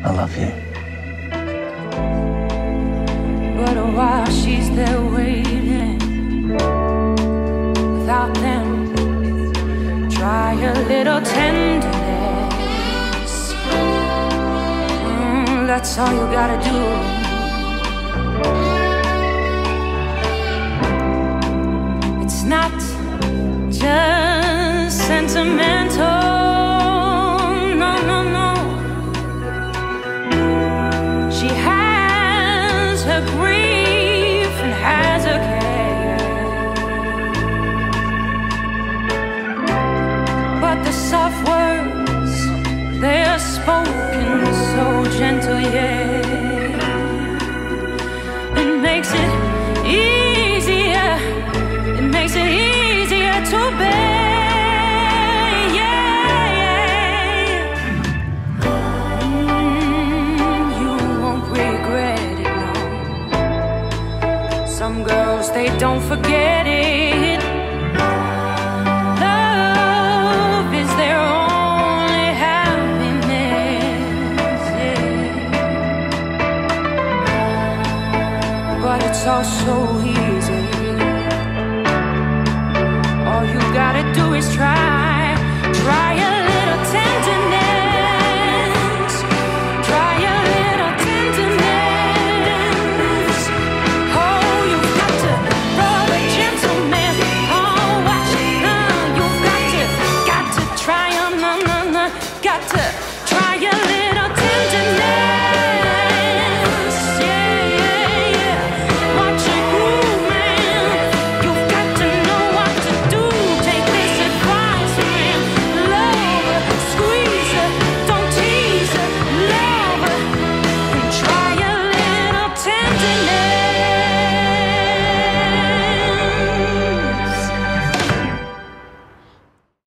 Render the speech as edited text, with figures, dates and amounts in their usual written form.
I love you. But while she's there waiting, without them, try a little tenderness. That's all you gotta do. It's not just sentimental. No, no, no. She has her grief and has her care, but the soft words, they are spoken so gentle, yeah. It makes it easier. It makes it easier to bear, yeah. You won't regret it, no. Some girls, they don't forget it. Love is their only happiness, yeah. But it's all so easy. All you gotta do is try.